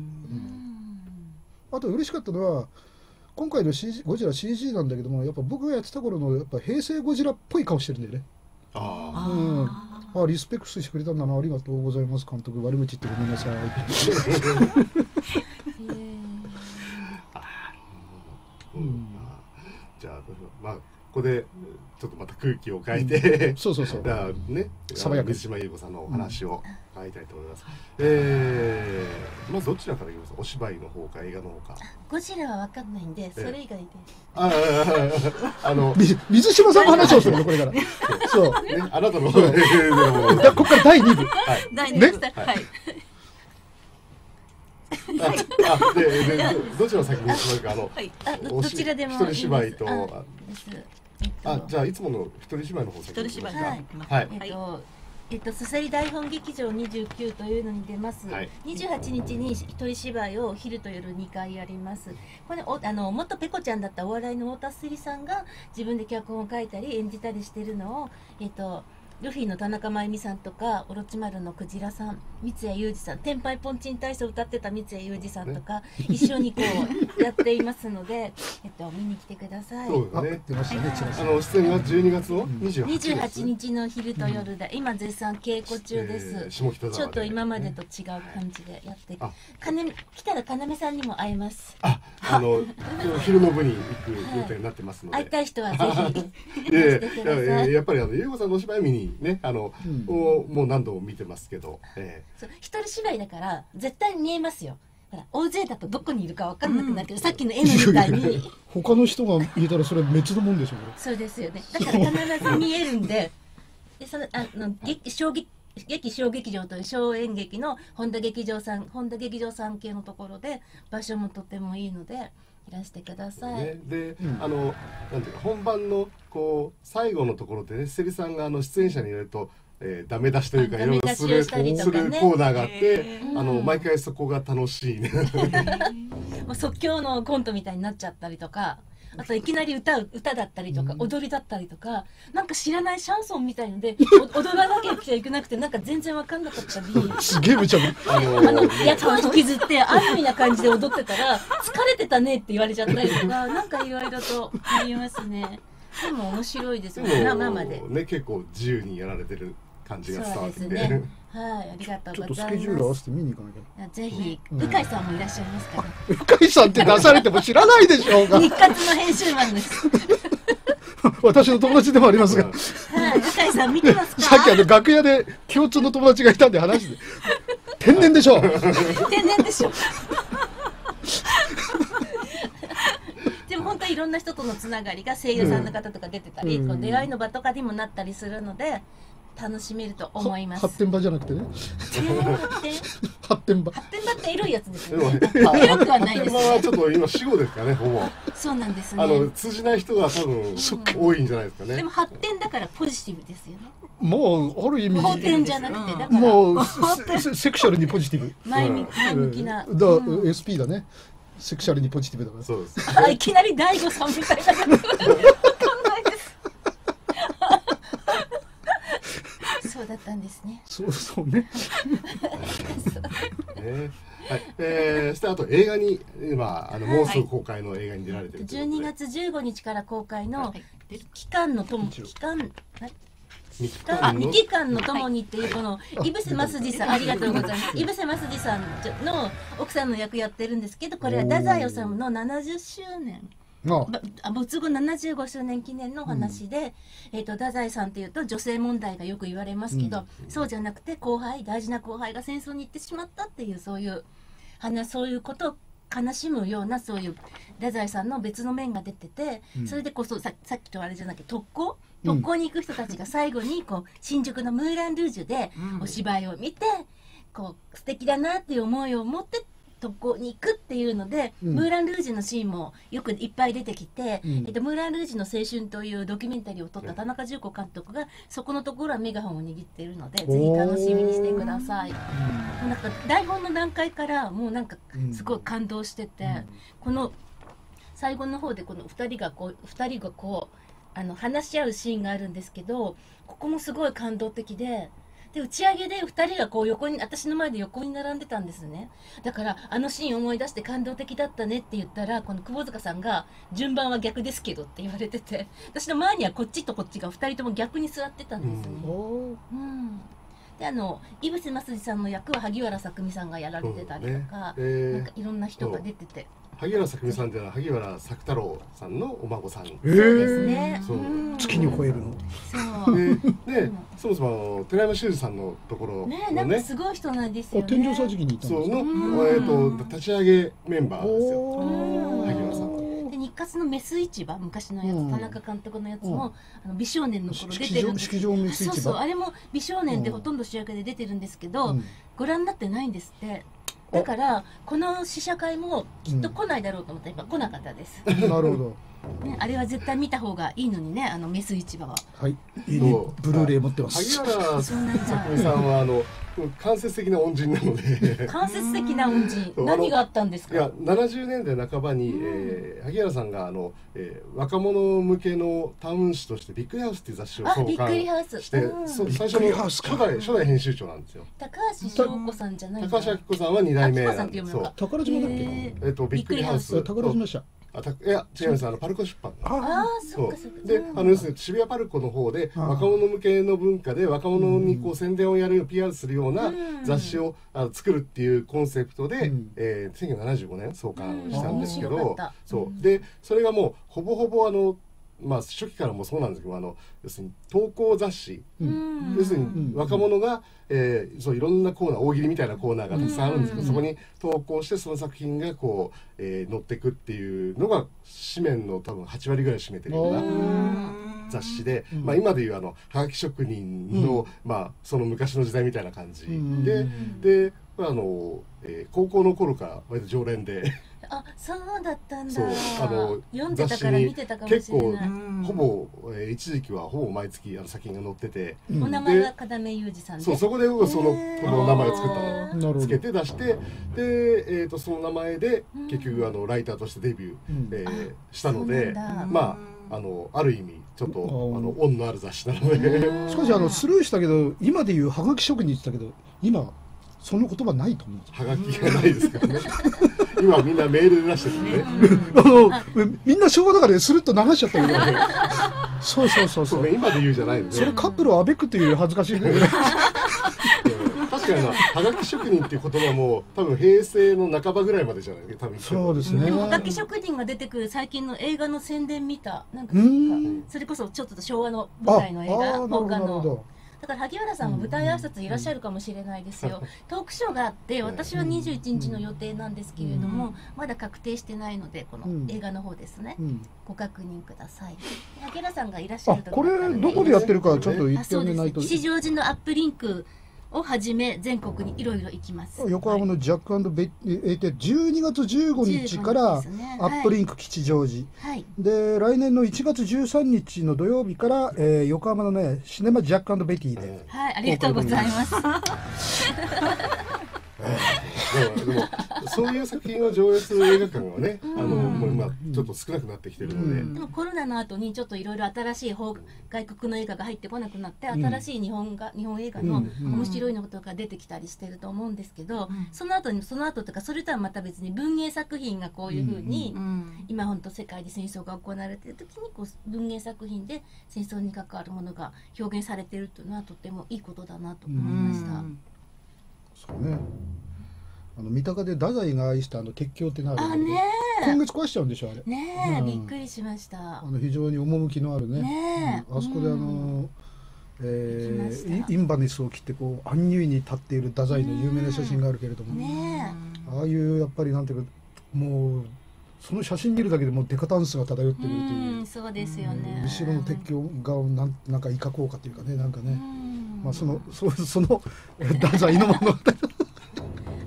あと嬉しかったのは今回の シージー ゴジラ シージー なんだけども、やっぱ僕がやってた頃のやっぱ平成ゴジラっぽい顔してるんだよね。あ、うん、あ、リスペクトしてくれたんだな、ありがとうございます監督、悪口言ってごめんなさい。 うん、じゃあまあここでちょっとまた空気を変えて、うん、 そうそうそう、 だね、爽やか水島優子さんのお話を変えたいと思います。うん、えー、まずどちらからいきますか？お芝居の方か映画の方か。 ゴジラは分かんないんで、それ以外で。 ああ、あの水島さんの話をするのこれから。そう。 ね、あなたの。 ここからだいに部。 だいに部。はい。 あ、で、で、どちら先にしますか？あの、 どちらでも。 一人芝居と。あ、じゃあいつもの一人芝居の方先にしますか？はい。 えっと。えっと、すさり台本劇場にじゅうきゅうというのに出ます、はい、にじゅうはちにちに一人芝居を昼と夜にかいやります。これおあの元ペコちゃんだったお笑いの太田すりさんが自分で脚本を書いたり演じたりしてるのを、えっとルフィの田中真由美さんとかオロチマルのクジラさん、三谷裕二さん、天杯ポンチン体操を歌ってた三谷裕二さんとか、ね、一緒にこうやっていますので、えっと見に来てください。 そうだね。 出ましたね。 あの出演がじゅうにがつのにじゅうはちにちの昼と夜で、今絶賛稽古中です。ちょっと今までと違う感じでやって、かね来たら要さんにも会えます。 あ、あの昼の部に行く予定になってますので、 会いたい人はぜひ来てください。 やっぱりあの優子さんのお芝居見にね、あの、うん、もうもう何度も見てますけど、えー、そう一人芝居だから絶対見えますよ。ほら大勢だとどこにいるか分かんなくなるけど、うん、さっきの絵のみたいに他の人が見えたらそれは別のもんでしょうね。 そうですよね。だから必ず見えるんで、でそのあの劇小劇劇小劇場という小演劇の本田劇場さん本田劇場さん系のところで場所もとてもいいので。いらしてください。 ね、で、うん、あのなんていうか本番のこう最後のところでね、セリさんがあの出演者に言われると、えー、ダメ出しというかいろいろする、ね、するコーナーがあって、あの毎回そこが楽しいね。 もう即興のコントみたいになっちゃったりとか。あといきなり歌う歌だったりとか、うん、踊りだったりとか、なんか知らないシャンソンみたいので踊らなきゃいけなくて、なんか全然分かんなかったりすげえ無茶ぶり、 あの役を引きずって安易な感じで踊ってたら疲れてたねって言われちゃったりとか、なんかいろいろとありますね。でも面白いですよね、生でね。結構自由にやられてる感じが伝わってきて、 ね、はい、ありがとうございます。 ちょっとスケジュール合わせて見に行かなきゃ。 ぜひ、うん、向井さんもいらっしゃいますから。 向井さんって出されても知らないでしょうが。 日活の編集マンです。 私の友達でもありますが。 はい、向井さん見てますか。 さっきあの楽屋で共通の友達がいたんで話して。天然でしょう。 天然でしょう。でも本当にいろんな人とのつながりが声優さんの方とか出てたり、うん、出会いの場とかにもなったりするので楽しめると思います。 発展場じゃなくてね。 発展発展場。 発展場ってエロいやつですよね。エロくはないです。 発展場はちょっと今死語ですかね、ほぼ。 そうなんですね。 あの通じない人が多分多いんじゃないですかね。 でも発展だからポジティブですよね。 もうある意味発展じゃなくて、だからもうセクシャルにポジティブ。 前向きな。 だ エスピー だね。セクシャルにポジティブだから。 そうです。 あ、いきなり大悟さんみたいな。わかんないです。そうだったんですね。 そうそうね。 ね、はい、えー、そしてあと映画に今あのもうすぐ公開の映画に出られてるということで、 じゅうにがつじゅうごにちから公開の期間のとも期間あ、二期間のともにっていうこの井伏正治さん、ありがとうございます。井伏正治さんの奥さんの役やってるんですけど、これは太宰治のななじゅっしゅうねん。没後ななじゅうごしゅうねん記念のお話で、うん、えーと太宰さんっていうと女性問題がよく言われますけど、うん、そうじゃなくて後輩大事な後輩が戦争に行ってしまったっていうそういう話、そういうことを悲しむようなそういう太宰さんの別の面が出てて、うん、それでこそ さ, さっきとあれじゃなくて特攻特攻に行く人たちが最後にこう新宿のムーランルージュでお芝居を見て、こう素敵だなっていう思いを持って特攻に行くっていうので、うん、ムーラン・ルージュのシーンもよくいっぱい出てきて、うん、えっと、ムーラン・ルージュの青春というドキュメンタリーを撮った田中重子監督がそこのところはメガホンを握っているので、ぜひ楽しみにしてください。うん、なんか台本の段階からもうなんかすごい感動してて、うん、この最後の方でこのふたりがこうふたりがこうあの話し合うシーンがあるんですけど、ここもすごい感動的で。で打ち上げでふたりがこう横に私の前で横に並んでたんですね。だからあのシーン思い出して感動的だったねって言ったら、この窪塚さんが順番は逆ですけどって言われてて、私の前にはこっちとこっちがふたりとも逆に座ってたんですね。うん、うん、であの井伏正司さんの役は萩原さくみさんがやられてたりとか、ね、えー、なんかいろんな人が出てて。 萩原さくみさんっていうのは萩原作太郎さんのお孫さん。そうですね。 そう、月に吠えるの。 そう。 で、でそもそも寺山修司さんのところね、なんかすごい人なんですよね。 天井桟敷にいたんですか。 そうのえっと立ち上げメンバーですよ。萩原さん。 で日活のメス市場、昔のやつ、田中監督のやつもあの美少年の頃出てるんです。 式場メス市場。 そうそう、あれも美少年でほとんど主役で出てるんですけど、ご覧になってないんですって。だからこの試写会もきっと来ないだろうと思ったら、やっぱ来なかったです。 なるほど。 ね、あれは絶対見た方がいいのにね、あのメス市場は。 はい、いいね、ブルーレイ持ってます。 萩原さくみさんはあの間接的な恩人なので。 間接的な恩人、何があったんですか。 いや、ななじゅうねんだいなかばに、うん、えー、萩原さんがあの、えー、若者向けのタウン誌としてビックリハウスっていう雑誌を創刊して、うん、最初の初代初代編集長なんですよ。 高橋翔子さんじゃない。 高橋明子さんはにだいめ。 そう。 宝島だっけ。 えっとビックリハウス。 宝島社。 あたいや違います、あのパルコ出版。 ああ、そうかそうか。 で、あの要するに渋谷パルコの方で若者向けの文化で若者にこう宣伝をやる ピーアール するような雑誌をあ作るっていうコンセプトで、えー、せんきゅうひゃくななじゅうごねん創刊したんですけど、そうでそれがもうほぼほぼあのまあ初期からもそうなんですけど、あの要するに投稿雑誌、要するに若者が、えー、そういろんなコーナー、大喜利みたいなコーナーがたくさんあるんですけど、そこに投稿してその作品がこう、えー、載っていくっていうのが紙面の多分はちわりぐらい占めてるような雑誌で、まあ、今でいうあのはがき職人の、まあ、その昔の時代みたいな感じで、であの、えー、高校の頃から割と常連で。 あ、そうだったんだ。 そうあの読んでたから見てたかもしれない。 結構ほぼ、えー、一時期はほぼ毎月あの作品が載ってて、 うん、お名前が門目裕二さんで、 そうそこで僕はそのこの名前を作ったのつけて出して、で、えー、とその名前で結局あのライターとしてデビュー、うんえー、したので、まああのある意味ちょっとあの恩のある雑誌なので。 しかしあのスルーしたけど、今でいうはがき職人って言ったけど、今その言葉ないと思う。 はがきがないですからね。今みんなメールで出してるね。 あのみんな昭和だからスルッと流しちゃったけど。そうそうそうそう。 今で言うじゃないんで。 それカップルをアベックっていう恥ずかしい。確かにな、はがき職人っていう言葉も多分平成の半ばぐらいまでじゃない多分。 そうですね。 でもはがき職人が出てくる最近の映画の宣伝見た。なんかそれこそちょっと昭和の舞台の映画放課の。だから萩原さんも舞台挨拶いらっしゃるかもしれないですよ。トークショーがあって、私はにじゅういちにちの予定なんですけれども、まだ確定してないので、この映画の方ですね、ご確認ください。萩原さんがいらっしゃるとこれどこでやってるかちょっと言ってあげないと。 吉祥寺のアップリンクをはじめ全国にいろいろ行きます。 横浜のジャック&ベイテじゅうにがつじゅうごにちからアップリンク吉祥寺、はい、で来年のいちがつじゅうさんにちの土曜日から、えー、横浜のねシネマジャック&ベティで、 はい、ありがとうございます。 でもそういう作品を上映する映画館はね、あのもう今ちょっと少なくなってきてるので、 でもコロナの後にちょっといろいろ新しい外国の映画が入ってこなくなって、新しい日本が日本映画の面白いのことが出てきたりしてると思うんですけど、その後にその後とかそれとはまた別に文芸作品がこういうふうに今本当世界で戦争が行われている時にこう文芸作品で戦争に関わるものが表現されているというのはとてもいいことだなと思いました。 そうね。あの三鷹で太宰が愛したあの鉄橋ってなるあね今月壊しちゃうんでしょあれねえ、うん、びっくりしました。 あの非常に趣のあるね、 ねうん、あそこであの、うんえー、インバネスを切ってこうアンニュイに立っている太宰の有名な写真があるけれども、 ね、 ああいうやっぱりなんていうかもうその写真見るだけでもうデカタンスが漂ってくるという、 うん、そうですよね。 後ろの鉄橋がなんなんか威嚇効果というかねなんかね、まあそのそその太宰の物語バラの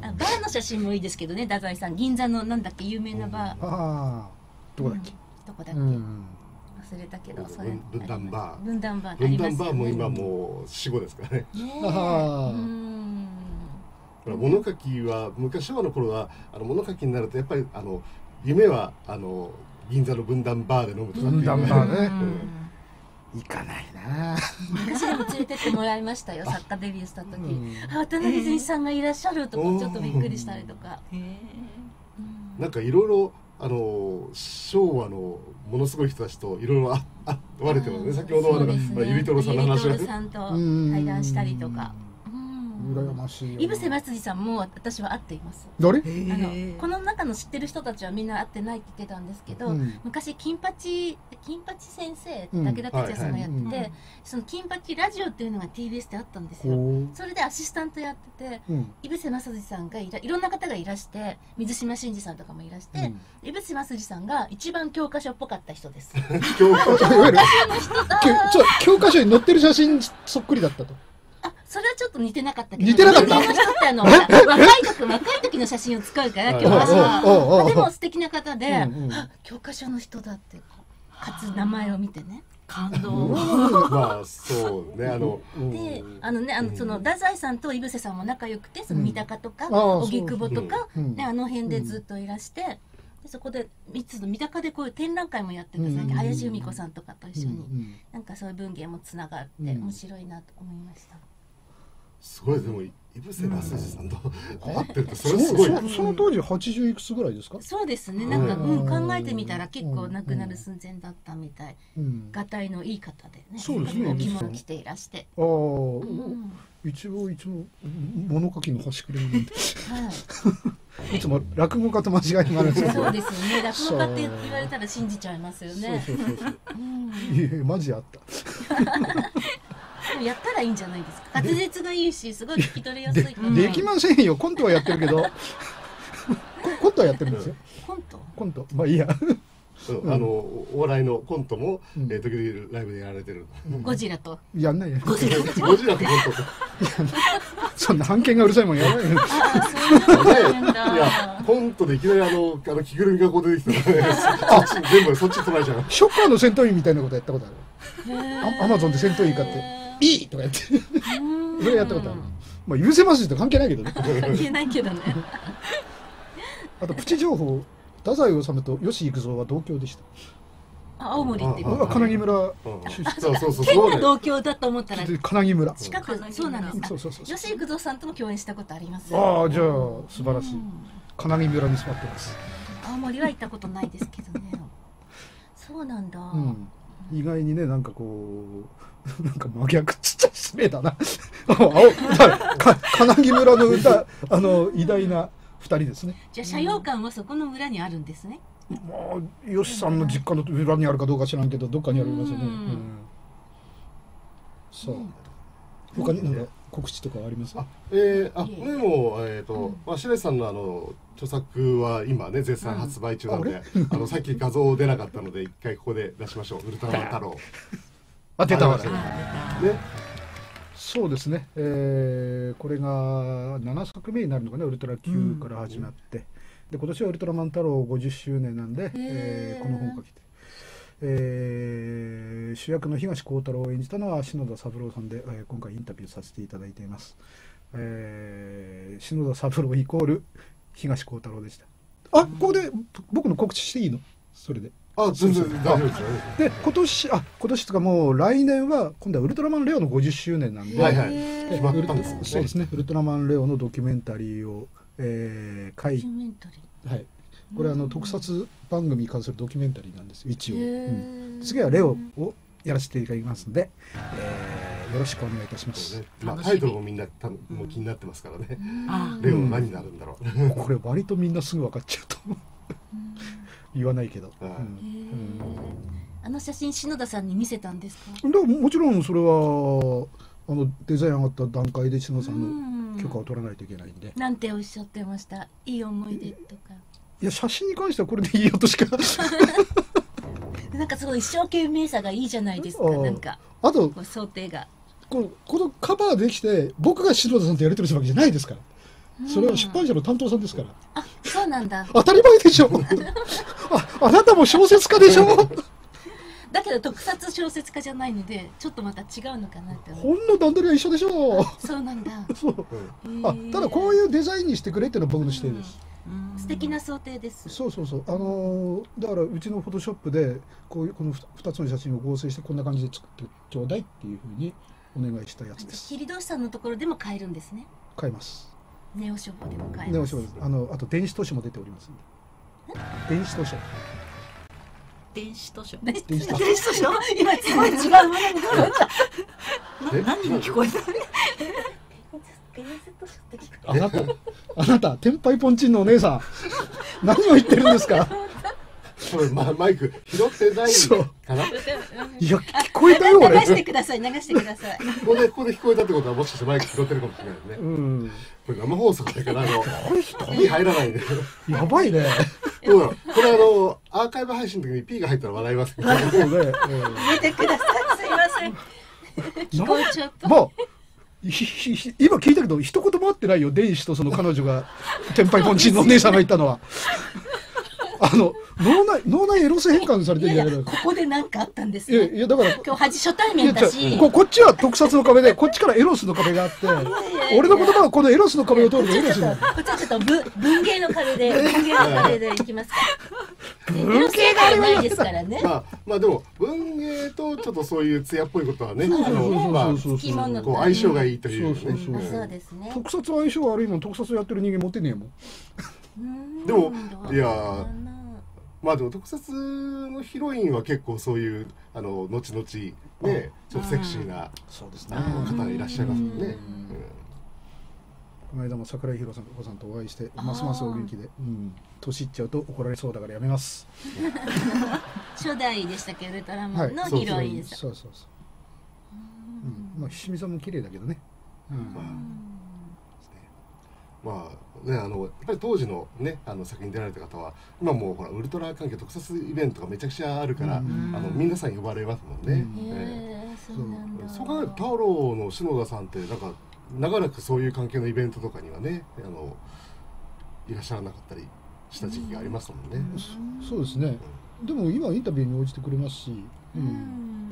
の写真もいいですけどね、太宰さん。銀座のなんだっけ有名なバー。ああ、どこだっけ、 どこだっけ、忘れたけど、それ分断バー、 分断バー、 分断バーも今もう死後ですからね。ああ、物書きは昔昭和の頃はあの物書きになるとやっぱりあの夢はあの銀座の分断バーで飲むとかっていう、 分断バーね。行かないな。 昔でも連れてってもらいましたよ、作家デビューした時。あ、渡辺淳一さんがいらっしゃるとかちょっとびっくりしたりとか。 なんかいろいろあの昭和のものすごい人たちといろいろ会われてますね。先ほどのゆりとろさんの話は、ゆりとろさんと対談したりとか。 羨ましい。 井伏松次さんも私は会っています。 誰？あのこの中の知ってる人たちはみんな会ってないって言ってたんですけど、うん、昔金八金八先生武田鉄矢さんがやってて、うんはいはい、その金八ラジオっていうのが ティービーエス であったんですよ。それでアシスタントやってて、井伏松次さんがいらいろんな方がいらして、水島新司さんとかもいらして、井伏松次さんが一番教科書っぽかった人です。 教科書の人だ。教科書に載ってる写真そっくりだったと。 あ、それはちょっと似てなかったけど、 似てなかった。 人間の人ってあの若い時若い時の写真を使うから教科書は。でも素敵な方で、うんうん、教科書の人だってかつ名前を見てね。 感動。 まあそうね、あので、あのね、あのその太宰さんと井伏さんも仲良くて、その三鷹とか荻窪とかね、あの辺でずっといらして。そこでみっつの三鷹でこういう展覧会もやってて、林由美子さんとかと一緒に、なんかそういう文芸もつながって面白いなと思いました。 すごい。でも井伏松次さんと会ってるとそれすごい。 その当時はちじゅういくつぐらいですか？ そうですね。なんかうん考えてみたら結構亡くなる寸前だったみたい。がたいのいい方でね。 そうですね。 お着物着ていらして。 ああ、一応いつも物書きの端くれなんで。いつも落語家と間違いがあるんですよ。 そうですよね。落語家って言われたら信じちゃいますよね。 そうそうそうそう。いやマジあった。 やったらいいんじゃないですか。滑舌がいいし、すごい聞き取りやすいから。 できませんよ。コントはやってるけど。コントはやってるんですよ。 コント。 コント。まあいいや。 あのお笑いのコントも時々ライブでやられてる。 ゴジラと。 やんないよ。 ゴジラとコント。 そんな判権がうるさいもんやらないよ。 あ、そうなんだ。 いや、コントでいきなりあのあの着ぐるみがこう出てきたらね、全部そっち捉えちゃう。 ショッカーの戦闘員みたいなことやったことある。アマゾンで戦闘員買っていいとかやって、それやったことある。まあ許せますって関係ないけどね。 関係ないけどね。 あとプチ情報。太宰治と吉幾三は同郷でした。 青森っていう。 金木村出身。そうそうそう。 県が同郷だと思ったら。 金木村。 近く、そうなんです。 そうそうそう。 吉幾三さんとも共演したことあります。 ああ、じゃあ素晴らしい。金木村に座ってます。 青森は行ったことないですけどね。そうなんだ。 意外にね、なんかこうなんか真逆っつっちゃ失礼だな。青、金木村の歌、あの偉大な。二人ですね。 じゃあ社用館はそこの村にあるんですね。 まあ吉さんの実家の裏にあるかどうか知らんけど、どっかにありますよね。そう。他になんか告知とかあります？ あ、えー、あ、これもえっと、まあ白石さんのあの著作は今ね絶賛発売中なので、あのさっき画像出なかったので一回ここで出しましょう。ウルトラマン太郎。 あ、出たわ。ね。そうですね、えー、これがななさくめになるのかな、ウルトラ キュー から始まって、うん、で今年はウルトラマン太郎ごじゅっしゅうねんなんで、えー、この本を書けて、えー、主役の東光太郎を演じたのは篠田三郎さんで、えー、今回インタビューさせていただいています、えー、篠田三郎イコール東光太郎でした。あ、ここで僕の告知していいの？それであ、全然大丈夫ですよ。 で、今年、あ、今年とかもう来年は今度はウルトラマンレオのごじゅっしゅうねんなんで、 はいはい、決まったんですね。 そうですね、ウルトラマンレオのドキュメンタリーを、えー、書いて、はい、これはあの特撮番組に関するドキュメンタリーなんですよ、一応。うん、次はレオをやらせていただきますので、えー、よろしくお願いいたします。 まあ、タイトルもみんなたもう気になってますからね。レオ何になるんだろう。 うん、これ割とみんなすぐ分かっちゃうと思う。言わないけど、 あの写真篠田さんに見せたんですか？ でももちろんそれはあのデザイン上がった段階で篠田さんの許可を取らないといけないんで。 なんておっしゃってました？いい思い出とか。 いや写真に関してはこれでいいよとしかなんかすごい一生懸命さがいいじゃないですか。なんかあと想定がこのこのカバーできて僕が篠田さんとやり取りするわけじゃないですから。 それは出版社の担当さんですから。 あ、そうなんだ。 当たり前でしょ。あ、あなたも小説家でしょ。 だけど特撮小説家じゃないのでちょっとまた違うのかなって本の段取りは一緒でしょう。 そうなんだ。 そう。あ、ただこういうデザインにしてくれっていうのは僕の指定です。 素敵な想定です。 そうそうそう。あのー、だからうちのフォトショップでこういうこのふたつの写真を合成してこんな感じで作ってちょうだいっていうふうにお願いしたやつです。 桐堂さんのところでも買えるんですね。 買えます。 ネオ書房でも買えます。 ネオ書房。あのあと電子図書も出ております。電子図書。 電子図書。 電子図書。今すごい違うものに聞こえた。何に聞こえた。 あなた、あなた、天パイポンチンのお姉さん、何を言ってるんですか。 これ、ま、マイク拾ってないかな。 いや、聞こえたよ、俺。 流してください、流してください。 ここで、ここで聞こえたってことは、もしかしてマイク拾ってるかもしれないね。うん。これ生放送だから、あの、P 入らないね。 やばいね。 そうだ。これ、あの、アーカイブ配信の時に P が入ったら笑いますけど。そうね。 見てください、すいません。聞こえちゃった。 まあ今聞いたけど一言も合ってないよ。電子とその彼女が天パイポンチンのお姉さんが言ったのはあの脳内脳内エロス変換されてるんじゃないか。 ここで何かあったんですよ。 いやだから今日初対面だし、 ここっちは特撮の壁でこっちからエロスの壁があって、俺の言葉はこのエロスの壁を通るとエロスになる。 こっちはちょっと文文芸の壁で文芸の壁でいきますか。文芸がないですからね。 まあまあでも文芸とちょっとそういう艶っぽいことはね、あのまあこう相性がいいというね。 そうですね。 特撮は相性悪いもん。特撮やってる人間持ってねえもん。 でもいや。まあでも特撮のヒロインは結構そういうあの後々ねちょっとセクシーな方がいらっしゃいますもんね。 この間も桜井宏さんとお会いしてますますお元気で、年いっちゃうと怒られそうだからやめます。 初代でしたっけウルトラマンのヒロインです。 そうそうそう。まあ菱見さんも綺麗だけどね。 まあね、あのやっぱり当時のねあの作品に出られた方は今もうほらウルトラ関係特撮イベントがめちゃくちゃあるから、あの皆さん呼ばれますもんね。そう考えると太郎の篠田さんってなんか長らくそういう関係のイベントとかにはねあのいらっしゃらなかったりした時期がありますもんね。 そうですね。でも今インタビューに応じてくれますし、うん、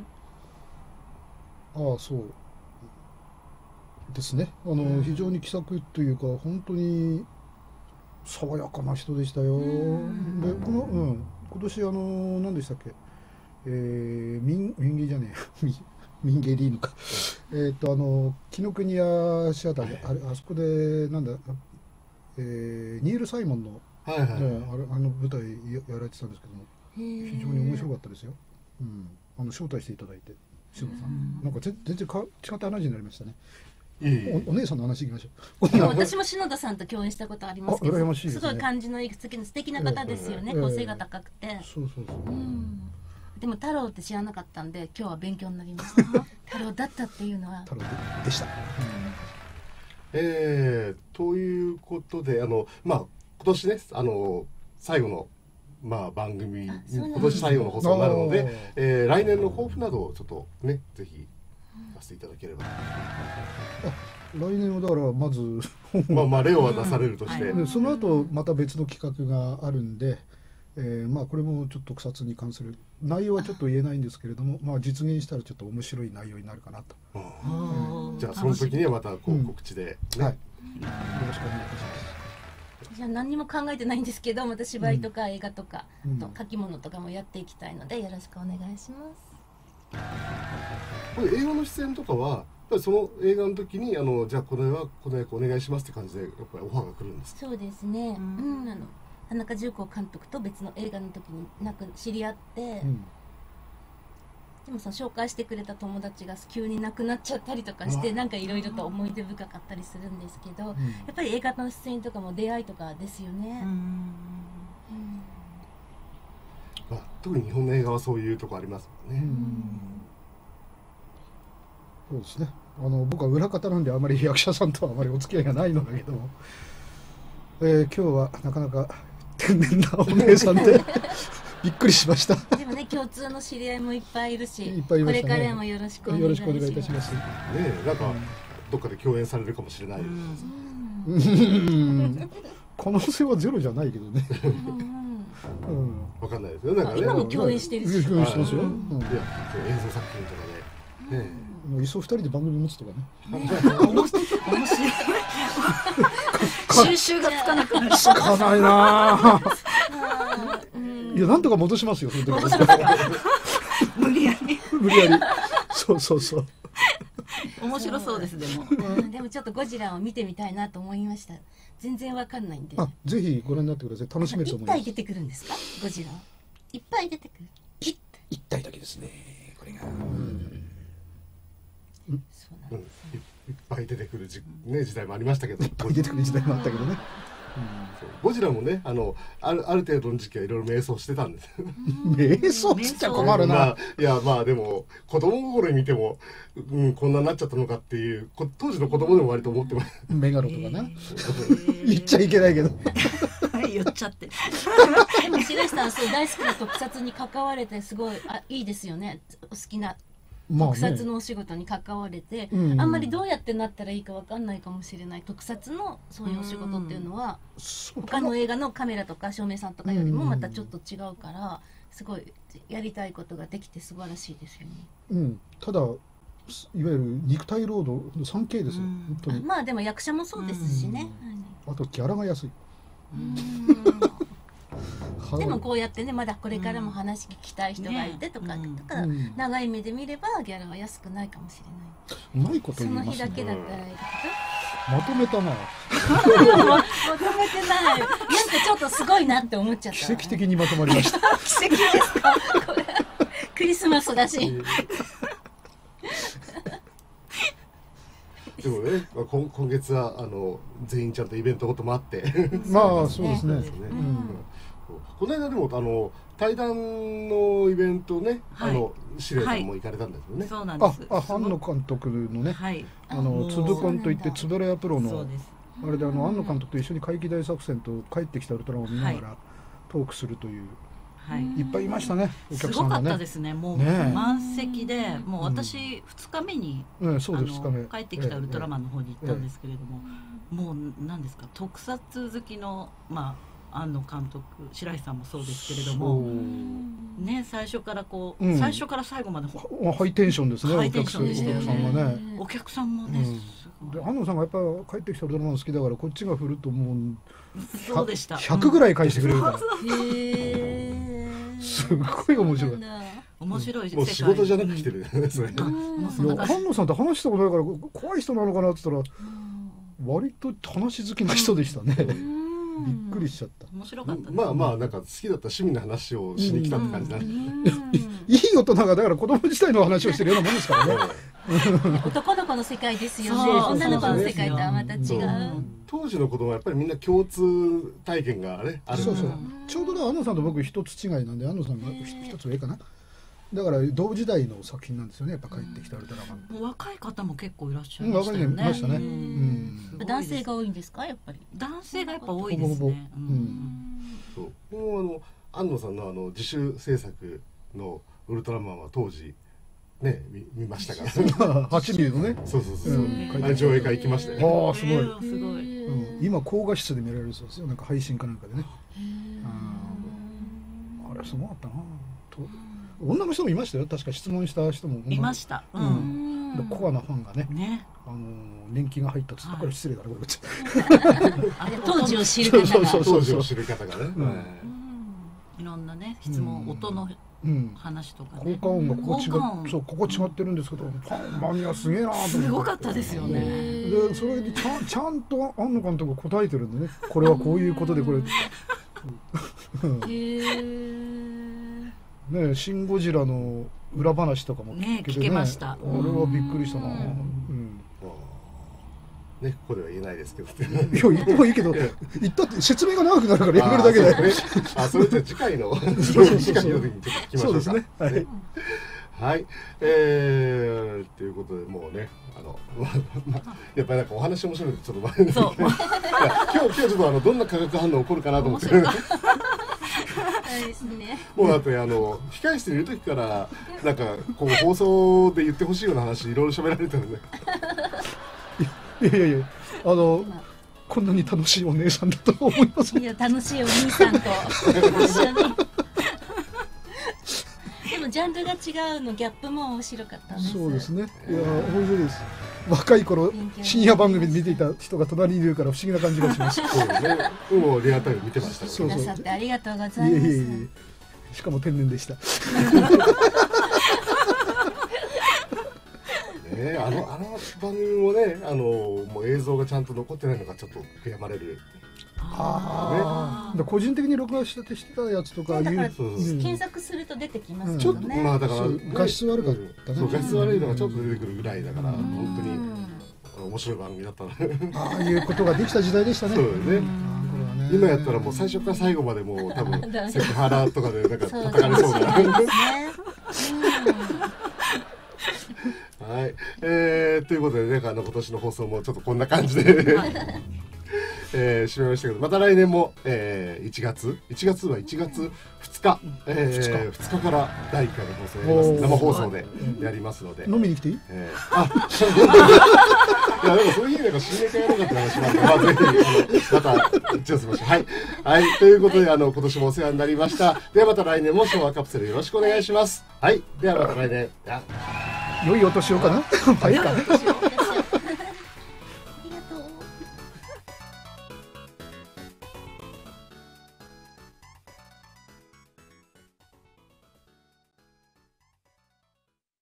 ああそう。ですね。あの、うん、非常に気さくというか本当に爽やかな人でしたよ。でこの、うん、今年あの何でしたっけ、えー、民民芸じゃねえ民芸でいいのかえっとあの紀ノ国屋シアターで あ, れあそこでなんだ、えー、ニール・サイモンの、はいはいはい、ね、あれあの舞台 や, やられてたんですけども非常に面白かったですよ。うん、あの招待していただいて篠田さんなんか全然か違った話になりましたね。お, お姉さんの話いきましょう。 私も篠田さんと共演したことありますけど、す, ね、すごい感じのいくつきの素敵な方ですよね。えーえー、個性が高くて。 そうそうそう。うん、 でも太郎って知らなかったんで今日は勉強になりました。太郎だったっていうのは。 太郎でした。うん、 えー、ということであのまあ今年ねあの最後のまあ番組今年最後の放送になるので、えー、来年の抱負などをちょっとねぜひ。出していただければ。 来年はだからまずまあまあレオは出されるとして、 うん、その後また別の企画があるんで、えー、まあこれもちょっと特撮に関する内容はちょっと言えないんですけれども、まあ実現したらちょっと面白い内容になるかなと。 うん、じゃあその時にはまたこう告知で、ね、 うん、はい、よろしくお願いいたします。 じゃあ何にも考えてないんですけどまた芝居とか映画とか、うん、と書き物とかもやっていきたいのでよろしくお願いします。 これ映画の出演とかはやっぱりその映画の時にあのじゃあこれはこの役お願いしますって感じでやっぱりオファーが来るんですか。 そうですね、うんうん、あの田中重工監督と別の映画の時になんか知り合って、うん、でもさ紹介してくれた友達が急に亡くなっちゃったりとかしてなんかいろいろと思い出深かったりするんですけど、うん、やっぱり映画の出演とかも出会いとかですよね。うん、うんまあ、特に日本の映画はそういうとこありますもんね。うん、 そうですね。あの僕は裏方なんであまり役者さんとはあまりお付き合いがないのだけども、えー、今日はなかなか天然なお姉さんでびっくりしました。 でもね共通の知り合いもいっぱいいるし、 いっぱいいましたね、 これからもよろしくお願いします。 よろしくお願いいたします。ねえ、なんか、うん、どっかで共演されるかもしれないです。うん可能性はゼロじゃないけどね。 わかんないですよ。なんかね。 今も共演してるし。 共演してますよ。いや、 映像作品とかで。ね。 もういっそ二人で番組持つとかね。 面白い。収集がつかなくなる。 つかないな。いや、なんとか戻しますよ。その時。 無理やり。 無理やり。そうそうそう。 面白そうです。でも。 でもちょっとゴジラを見てみたいなと思いました。全然わかんないんで。 あ、ぜひご覧になってください。楽しめると思います。 一体出てくるんですか？ゴジラ。いっぱい出てくる。 一体だけですね。これが。 そうなんです。 いっぱい出てくるじね時代もありましたけど。 いっぱい出てくる時代もあったけどね。 ゴジラもね、あのあるある程度の時期はいろいろ迷走してたんです。 迷走っつっちゃ困るな。 いやまあでも子供心に見ても、うん、こんなになっちゃったのかっていう当時の子供でも割と思ってます。 メガロとかな。言っちゃいけないけど。 言っちゃって。 でも白石さんそう大好きな特撮に関われてすごいあいいですよね。お好きな。特撮のお仕事に関われて、まあね、あんまりどうやってなったらいいかわかんないかもしれない特撮のそういうお仕事っていうのは、うん、他の映画のカメラとか照明さんとかよりもまたちょっと違うからすごいやりたいことができて素晴らしいですよね。 うん、ただいわゆる肉体労働の スリーケー ですよ、うん、本当に。 まあでも役者もそうですしね、 うん、あとギャラが安い。 でもこうやってねまだこれからも話聞きたい人がいてとか、うん、だから長い目で見ればギャラは安くないかもしれない。 うまいこと言いますね。 その日だけだったらいいけど。まとめたな。 まとめてない。なんかちょっとすごいなって思っちゃった。 奇跡的にまとまりました。 奇跡ですか。これクリスマスだし。 でもね、まあ、今, 今月はあの全員ちゃんとイベントごともあってまあそうですね。 この間でもあの対談のイベントね、はい、あの司令さんも行かれたんですよね。はい、 そうなんです。 あ、あ、庵野監督のね、はい、あのつぶコンといってつぶらやプロのあれであの庵野監督と一緒に怪奇大作戦と帰ってきたウルトラマンを見ながらトークするという。はい、いっぱいいましたね。お客さんがね。 すごかったですね。もう満席で、もう私二日目に帰ってきたウルトラマンの方に行ったんですけれども、もう何ですか特撮好きのまあ庵野監督、白石さんもそうですけれども、ね最初からこう最初から最後までハイテンションですね。 ハイテンションでしたよね。 お客さんもね。 庵野さんがやっぱ帰ってきたウルトラマン好きだからこっちが振るともうそうでした。 ひゃくぐらい返してくれるから。すごい面白い。 面白い。 もう仕事じゃなく来てるね。それ。 庵野さんと話したことないから怖い人なのかなって言ったら割と話好きな人でしたね。びっくりしちゃった。 面白かった。 まあまあなんか好きだった趣味の話をしに来たって感じだね。 いい大人がだから子供自体の話をしてるようなもんですからね。 男の子の世界ですよね。女の子の世界とはまた違う。 当時の子供はやっぱりみんな共通体験がねある。 そうそう。ちょうどね庵野さんと僕一つ違いなんで庵野さんが一つ上かな。だから同時代の作品なんですよね。やっぱ帰ってきたウルトラマン。 もう若い方も結構いらっしゃいましたよね。 若いねいましたね。 男性が多いんですかやっぱり。 男性がやっぱ多いですね。 そう。もうあの庵野さんのあの自主制作のウルトラマンは当時ね 見, 見ましたからはちミリのね。 そうそうそうそう、うん、あれ上映会行きましたよね。 ああすごい、えー、すごい、 うん、今高画質で見られるそうですよ。なんか配信かなんかでね。あ, あれすごかったなと。女の人もいましたよ。確か質問した人もいました。うん、 うん、コアなファンがね、 ねあの年季が入ったっつったから失礼だねこれ。当時を知る方が当時を知る方がね、うん、 いろんなね質問、うん、音の話とか、 ね、効果音がここ違う、そうここ違ってるんですけど、ファンマニアすげえなと思って。 すごかったですよね。 でそれにちゃんちゃんと庵野監督が答えてるんでね。これはこういうことでこれ。へえ。ね、シン・ゴジラの裏話とかも聞けてね、 ね聞けました。 あれはびっくりしたな。うん。 ね、ここでは言えないですけど。いや、言ってもいいけど、言ったって説明が長くなるからやめるだけで。 あ、それって次回の次回の時にちょっと聞きましょうか。 そうですね。はい。 はい、えー、ということでもうね、あのやっぱりなんかお話面白いのでちょっと前に今日今日ちょっとあのどんな化学反応起こるかなと思って。もうだってあの控室にいる時からなんかこう放送で言ってほしいような話いろいろ喋られてるんで。 いやいやいやあのこんなに楽しいお姉さんだと思います。 いや楽しいお兄さんと一緒にでもジャンルが違うのギャップも面白かったんです。 そうですね。いや面白いです。若い頃深夜番組で見ていた人が隣にいるから不思議な感じがします。 そうですね。もうリアルタイム見てました。 そうそう。くださってありがとうございます。いえいえいえしかも天然でした。 ね、あのあの番組もね、あのもう映像がちゃんと残ってないのがちょっと悔やまれる。 ああ、ね、個人的に録画してしてたやつとか、 だから検索すると出てきますけどね。 まあだから画質悪かったね。 そう画質悪いのがちょっと出てくるぐらいだから本当に面白い番組だったな。 ああいうことができた時代でしたね。 そうですね。今やったらもう最初から最後までもう多分セクハラとかでなんか叩かれそうな。はい、えー、ということでね、あの今年の放送もちょっとこんな感じで、えー、締めましたけど、また来年も、えー、いちがついちがつはいちがつふつか、えー、ふつかからだいいっかいの放送やります。生放送でやりますので飲みに来ていい？ えー、あいやでもそういう意味では新年会やろうかって話もあって、まあ、ぜひあのまた一応しましょう。はい、はい、ということで、あの今年もお世話になりました。ではまた来年も昭和カプセルよろしくお願いします。はい、ではまた来年。 良いお年をかな。はいか。